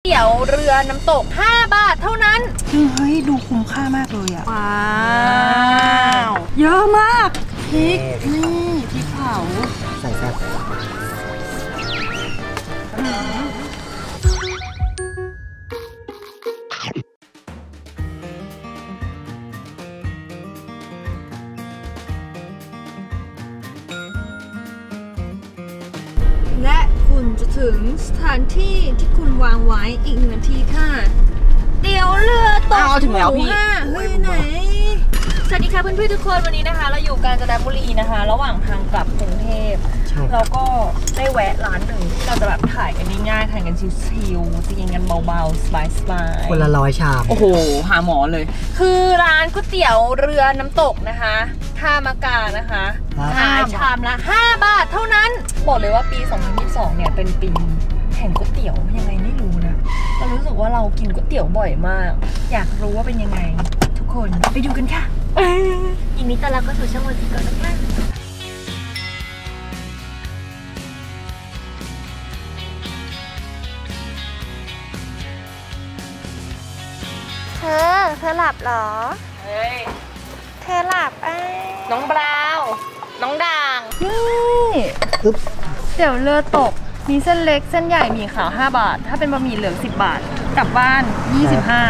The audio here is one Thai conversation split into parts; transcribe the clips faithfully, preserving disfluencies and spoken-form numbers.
ตี๋ยวเรือน้ำตกห้าบาทเท่านั้นเฮ้ยดูคุ้มค่ามากเลยอ่ะว้าวเยอะมากพริกนี่พริกเผาใส่แซ่บและคุณจะถึงสถานที่ที่คุณวางไว้อีกหนึ่งนาทีค่ะเดี๋ยวเรือตกถึงแล้วพี่เฮ้ยไหนสวัสดีค่ะเพื่อนๆทุกคนวันนี้นะคะเราอยู่กาญจนบุรีนะคะระหว่างทางกลับกรุงเทพเราก็ได้แวะร้านหนึ่งที่เราจะแบบถ่ายกันง่ายๆถ่ายกันชิลๆจะกินกันเบาๆสบายๆคนละร้อยชามโอ้โหหาหมอเลยคือร้านก๋วยเตี๋ยวเรือน้ำตกนะคะท่ามะกานะคะขายชามละห้าบาทเท่านั้นบอกเลยว่าปีสองพันยี่สิบสองเนี่ยเป็นปีแห่งก๋วยเตี๋ยวยังไงไม่รู้นะเรารู้สึกว่าเรากินก๋วยเตี๋ยวบ่อยมากอยากรู้ว่าเป็นยังไงทุกคนไปดูกันค่ะยินดีต้อนรับเข้าสู่ช่องวันที่ก่อนนะคะเธอเธอหลับเหรอเฮ้ยเธอหลับไอ้น้องบราวน้องด่างนี่เดี๋ยวเรือตกมีเส้นเล็กเส้นใหญ่มีขาวห้าบาทถ้าเป็นบะหมี่เหลืองสิบบาทกลับบ้านยี่สิบห้า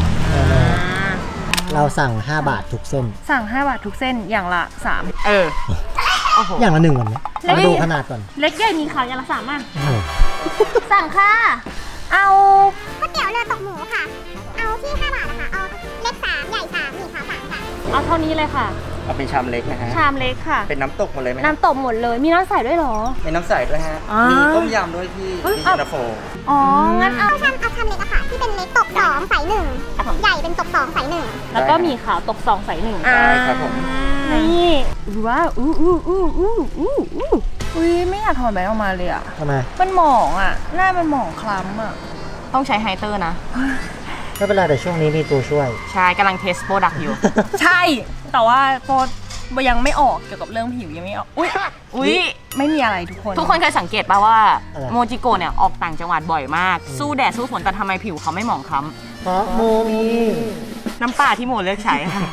เราสั่งห้าบาททุกเส้นสั่งห้าบาททุกเส้นอย่างละสามเอออย่างละหนึ่งก่อนนะมาดูขนาดก่อนเล็กใหญ่มีขาวอย่างละสามอ่ะสั่งค่ะเอาก๋วยเตี๋ยวเรือตกหมูค่ะเอาที่ห้าบาทนะคะเอาเล็กสามใหญ่สามมีขาวสามค่ะเอาเท่านี้เลยค่ะเอาเป็นชามเล็กนะฮะชามเล็กค่ะเป็นน้ำตกหมดเลยไหมน้ำตกหมดเลยมีน้ำใสด้วยหรอมีน้ำใสด้วยฮะมีต้มยำด้วยที่มีเย็นตาโฟอ๋องั้นเอาชามเอาชามเล็กอะค่ะที่เป็นเล็กตกสองใสหนึ่งใหญ่เป็นตกสองใสหนึ่งแล้วก็มีขาวตกสองใสหนึ่งใช่ครับผมนี่ว้าวอู้อู้อู้อู้อู้อู้อุ้ยไม่อยากถอดแบงค์ออกมาเลยอะทำไมมันหมองอะหน้ามันหมองคล้ำอะต้องใช้ไฮเตอร์นะไม่เป็นไรแต่ช่วงนี้มีตัวช่วยใช่กำลังเทสโปรดักต์อยู่ใช่แต่ว่าโปรยังไม่ออกเกี่ยวกับเรื่องผิวยังไม่ออกอุ้ยอุ้ยไม่มีอะไรทุกคนทุกคนเคยสังเกตป่ะว่าโมจิโกะเนี่ยออกต่างจังหวัดบ่อยมากสู้แดดสู้ฝนแต่ทำไมผิวเขาไม่หมองคล้ำเพราะโมมีน้ำปลาที่โมเลือกใช้ค่ะ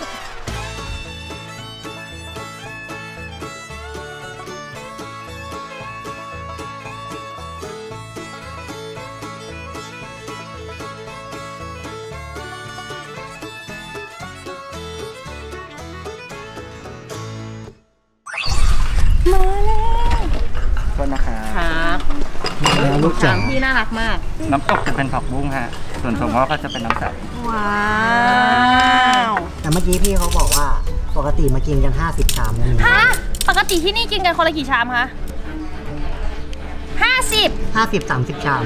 มาแล้วโทษนะครับครับลูกช้างพี่น่ารักมากน้ำตกจะเป็นผักบุ้งฮะส่วนถั่วงอกก็จะเป็นน้ำใสว้าวแต่เมื่อกี้พี่เขาบอกว่าปกติมากินกันห้าสิบชามนะฮะปกติที่นี่กินกันคนละกี่ชามคะห้าสิบห้าสิบสามสิบชาม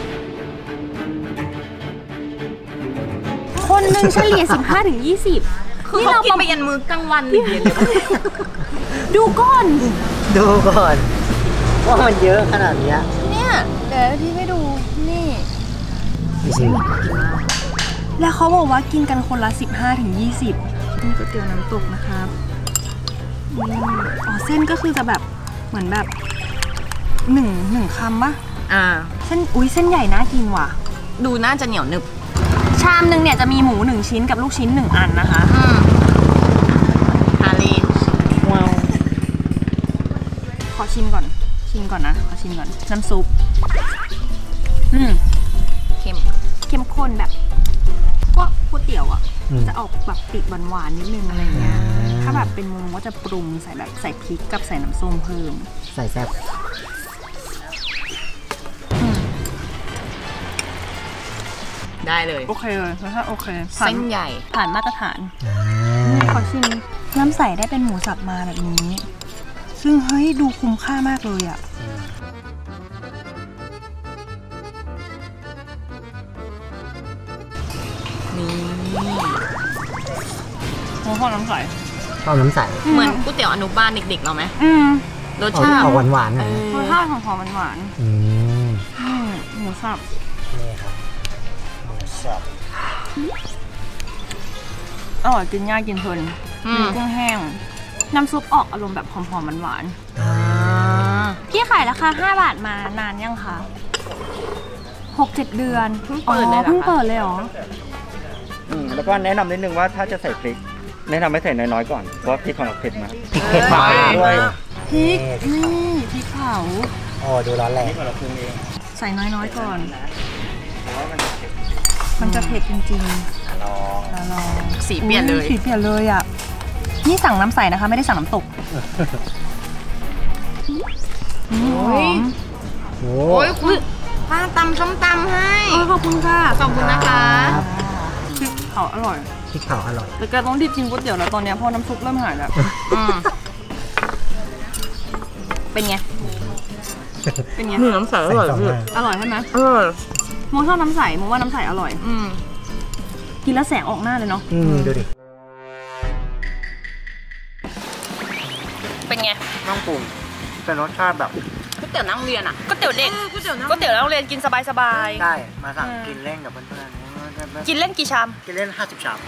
คนหนึ่งเฉลี่ยสิบห้าถึงยี่สิบคือเขากินไปยันมื้อกลางวันเลยดูก่อนดูก่อนว่ามันเยอะขนาดนี้เนี่ยเดี๋ยวที่ให้ดูนี่จริงแล้วเขาบอกว่ากินกันคนละสิบห้าถึงยี่สิบนี่ก๋วยเตี๋ยวน้ำตกนะครับอ๋อเส้นก็คือจะแบบเหมือนแบบหนึ่งหนึ่งคำปะอ่าเส้นอุ้ยเส้นใหญ่น่ากินว่ะดูน่าจะเหนียวหนึบชามหนึ่งเนี่ยจะมีหมูหนึ่งชิ้นกับลูกชิ้นหนึ่งอันนะคะฮาลีว้าวขอชิมก่อนชิมก่อนนะขอชิมก่อนน้ำซุปอืมเค็มเข้มข้นแบบก็ก๋วยเตี๋ยวอ่ะจะออกแบบติดหวานๆนิดนึงอะไรเงี้ยถ้าแบบเป็นมุมก็จะปรุงใส่แบบใส่พริกกับใส่น้ำส้มเพิ่มใส่แซ่บได้เลยโอเคเลยแล้วถ้าโอเคเส้นใหญ่ผ่านมาตรฐานขอชิมน้ำใสได้เป็นหมูสับมาแบบนี้ซึ่งเฮ้ยดูคุ้มค่ามากเลยอ่ะนี่โอ้ชอบน้ำใสชอบน้ำใสเหมือนก๋วยเตี๋ยวอนุบาลเด็กๆเราไหมอืมรสชาติหวานหวานรสชาติของหอมหวานอืมหมูสับนี่ครับหมูสับอร่อยกินง่ายกินเพลินมีกุ้งแห้งน้ำซุปออกอารมณ์แบบหอมๆหวานๆพี่ขายราคาห้าบาทมานานยังคะหกเจ็ดเดือนเพิ่งเปิดเลยเหรอคะเพิ่งเปิดเลยเหรออืมแล้วก็แนะนำนิดนึงว่าถ้าจะใส่พริก แนะนำให้ใส่น้อยๆก่อนเพราะพริกของเราเผ็ดมากเผ็ดมากด้วยพริกนี่พริกเผาโอ้ดูร้อนแรงพริกของเราปรุงเองใส่น้อยๆก่อนเพราะว่ามันเผ็ดมันจะเผ็ดจริงลองๆลองสีเปลี่ยนเลยสีเปลี่ยนเลยอ่ะนี่สั่งน้ำใสนะคะไม่ได้สั่งน้ำตกอืมหอมโอ้โอ้ยคุณป้าตำส้มตำให้เออขอบคุณค่ะขอบคุณนะคะครับพริกเผาอร่อยพริกเผาอร่อยแต่แกต้องรีบกินก๋วยเตี๋ยวแล้วตอนเนี้ยเพราะน้ำซุปเริ่มหายแล้วอืมเป็นไง เป็นไงหนึ่งน้ำใสอร่อยใส่สองพี่มาอร่อยใช่ไหมอร่อยโมชอบน้ำใสโมว่าน้ำใสอร่อยอืมกินแล้วแสงออกหน้าเลยเนาะอืมดูดิเป็นไงน้ำปรุงเป็นรสชาติแบบก๋วยเตี๋ยวนั่งเรียนอ่ะก๋วยเตี๋ยวเด็กก๋วยเตี๋ยวนั่งก๋วยเตี๋ยวโรงเรียนกินสบายได้ มาสั่งกินเล่นกับเพื่อนๆ กินเล่นกี่ชามๆกินเล่นห้าสิบชาม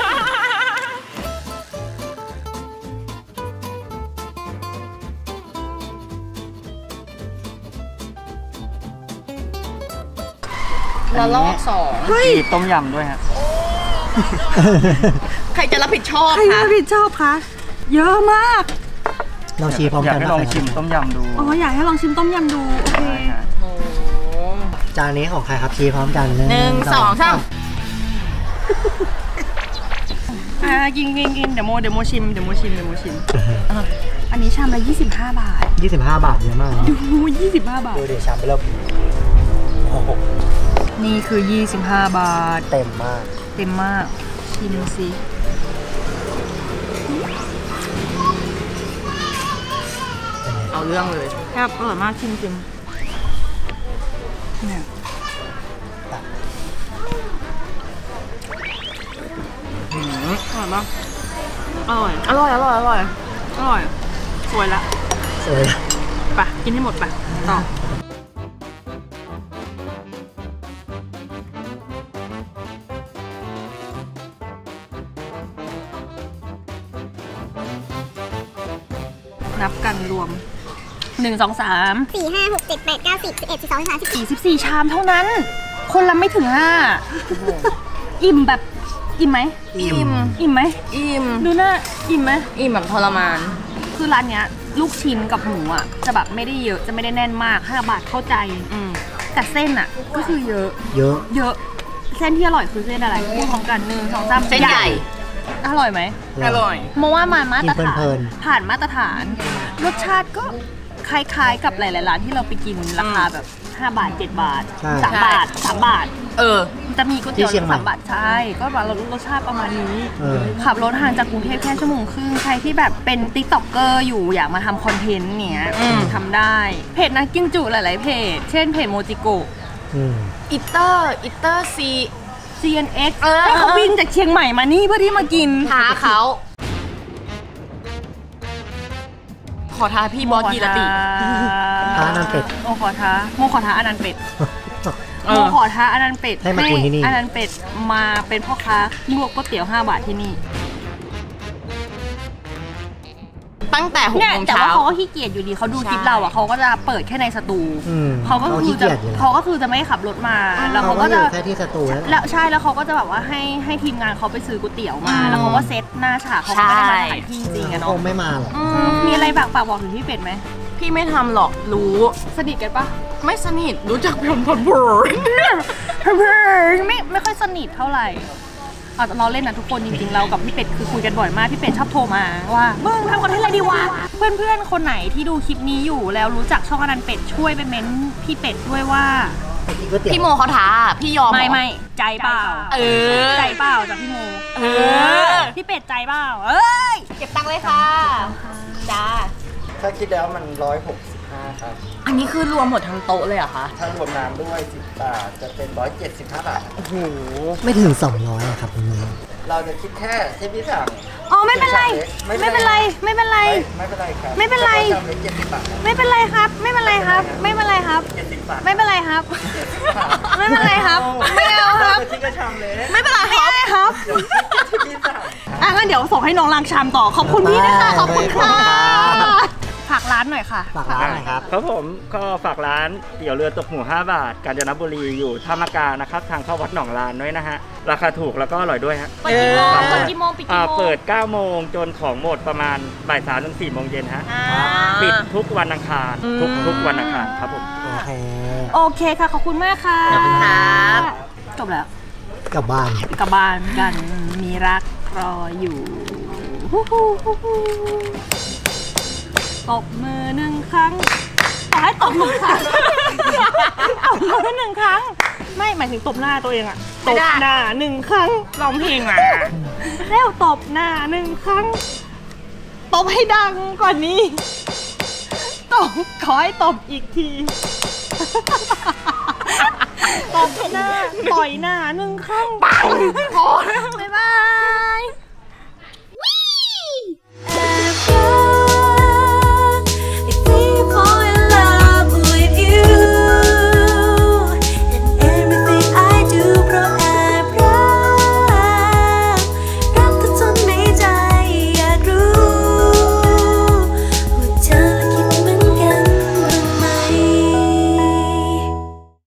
ละลอกสองมีต้มยำด้วยฮะใครจะรับผิดชอบใครคะรับผิดชอบคะ เยอะมากลองชี้พร้อมอยากกันให้นะลองครับชิมต้มยำดูอ๋ออยากให้ลองชิมต้มยำดู โอเคได้ฮะโอ้โหจานนี้ของใครครับชี้พร้อมกันหนึ่งสองสามอ่ากินกินกินเดี๋ยวโมเดี๋ยวโมชิมเดี๋ยวโมชิมเดี๋ยวโมชิมอ่ะอันนี้ชามละยี่สิบห้าบาทยี่สิบห้าบาทเยอะมากนะดูยี่สิบห้าบาทดูดิชามไปเริ่มโอ้โหนี่คือยี่สิบห้าบาทเต็มมากเต็มมาก ชิมสิเอาเรื่องเลยครับอร่อยมากชิมชิมเนี่ยอร่อยปะอร่อยอร่อย อร่อย อร่อยอร่อย สวยละสวยนะไปกินให้หมดไปต่อ นับกันรวมหนึ่งสองสามสี่ห้าหกเจ็ดแปดเก้าสิบสิบเอ็ดสิบสองสิบสามสิบสี่สี่สิบสี่ชามเท่านั้น คนละไม่ถึงห้าอิ่มแบบอิ่มไหมอิ่มอิ่มไหมอิ่มดูหน้าอิ่มไหมอิ่มแบบทรมานคือร้านเนี้ยลูกชิ้นกับหมูอ่ะจะแบบไม่ได้เยอะจะไม่ได้แน่นมากห้าบาทเข้าใจอืมแต่เส้นอ่ะก็คือเยอะเยอะเยอะเส้นที่อร่อยคือเส้นอะไรพูดพร้อมกันหนึ่งสองสามเส้นใหญ่อร่อยไหมอร่อยมองว่ามันมาตรฐากินเพลินนผ่านมาตรฐาน รสชาติก็คล้ายๆกับหลายๆร้านที่เราไปกินราคาแบบห้าบาทเจ็ดบาทใช่สามบาทสามบาทเออจะมีก๋วยเตี๋ยวที่เชียงใหม่สามบาทใช่ก็แบบเรารสชาติประมาณนี้เออขับรถห่างจากกรุงเทพแค่ชั่วโมงครึ่งใครที่แบบเป็นติ๊กต็อกเกอร์อยู่อยากมาทำคอนเทนต์เนี้ยอืมทำได้ เพจนักกินจุหลายๆเพจ เช่นเพจโมจิโกะอืมอิตเตอร์อิตเตอร์ซีซี เอ็น เอ็กซ์เออให้เขาบินจากเชียงใหม่มานี่เพื่อที่มากินท้าเขา ขอท้าพี่บอสกีรติท้าอนันต์เป็ดโมขอท้าโมขอท้าอนันต์เป็ดเออโมขอท้าอนันต์เป็ดให้มากินที่นี่อนันต์เป็ดมาเป็นพ่อค้าลวกก๋วยเตี๋ยวห้าบาทที่นี่ตั้งแต่หกเนี่ยโมงแต่เช้าว่าเขาก็ขี้เกียจอยู่ดีเขาดูคลิปใช่เราอ่ะเขาก็จะเปิดแค่ในสตูอืมเขาก็คือขี้จะเกียจอยู่แล้วเขาก็คือจะไม่ขับรถมาแล้วเขาเขาก็ก็อจะยู่แค่ที่สตูนั่นแหแล้ละวใช่แล้วเขาก็จะแบบว่าให้ให้ทีมงานเขาไปซื้อก๋วยเตี๋ยวมาอืมแล้วเขาก็เซตหน้าฉากเขาก็ไม่ได้มาใช่ถ่ายที่จริงๆอะคเนาะงไม่มาหรอกอืมมีอะไรฝากฝากบอกถึงพี่เป็ดไหมพี่ไม่ทำหรอกรู้สนิทกันปะไม่สนิทรู้จักผ่อนผ่อนผ่อนไม่ไม่ค่อยสนิทเท่าไหร่เอาแต่เราเล่นนะทุกคนจริงๆเรากับพี่เป็ดคือคุยกันบ่อยมากพี่เป็ดชอบโทรมาว่ามึงทำคอนเทนต์อะไรดีวะเพื่อนๆคนไหนที่ดูคลิปนี้อยู่แล้วรู้จักช่องอนันต์เป็ดช่วยไปเม้นพี่เป็ดด้วยว่าไปกินก๋วยเตี๋ยวพี่โมเขาท้าพี่ยอมเหรอไม่ไม่ใจเปล่าเออใจเปล่าจากพี่โมเออพี่เป็ดใจเปล่าเอ้ยเก็บตังค์เลยค่ะจ้าถ้าคิดแล้วมันร้อยหกสิบห้าครับอันนี้คือรวมหมดทั้งโต๊ะเลยเหรอคะถ้ารวมน้ำด้วยสิบบาทจะเป็นร้อยเจ็ดสิบห้าบาทโอ้โหไม่ถึงสองร้อยอะครับคุณแม่เราจะคิดแค่ที่พี่สั่งอ๋อไม่เป็นไรไม่ไม่เป็เป็นนไรไรไม่เป็นไรไม่เป็นไรครับไม่เป็นไรชามเล็กเจ็ดสิบบาทไม่เป็นไรครับ ไม่เป็นไรครับ ไม่เป็นไรครับเจ็ดสิบบาทไม่เป็นไรครับ ไม่เป็นไรครับ ไม่เอาครับไปที่กระชามเล็กไม่เป็นไรครับไม่ครับที่พี่สั่งอ่ะงั้นเดี๋ยวส่งให้น้องล้างชามต่อขอบคุณพี่นะคะขอบคุณค่ะฝากร้านหน่อยค่ะฝากร้านหน่อยครับครับผมก็ฝากร้านเตี๋ยวเรือตกหมูห้าบาทกาญจนบุรีอยู่ท่ามะกานะครับทางเข้าวัดหนองลานด้วยนะฮะราคาถูกแล้วก็อร่อยด้วยฮะเปิดกี่โมงเปิดกี่โมงปิดอ่ากี่โมงเปิดเก้าโมงจนของหมดประมาณบ่ายสามถึงสี่โมงเย็นฮะอ่าปิดทุกวันอังคารทุกทุกวันอังคารครับผมโอเคโอเคค่ะ ขอบคุณมากค่ะขอบคุณครับจบแล้วกลับบ้านกลับบ้านกันมีรักรออยู่ฮู้ฮู้ฮู้ฮู้ตบมือหนึ่งครั้งต่อให้ตบหนึ่งครั้งตบมือหนึ่งครั้ง ไม่หมายถึงตบหน้าตัวเองอะตบหน้าหนึ่งครั้งร้องเพลงมาแล้วตบหน้าหนึ่งครั้งตบให้ดังกว่านี้ตบขอให้ตบอีกทีตบหน้าต่อยหน้าหนึ่งครั้งพอ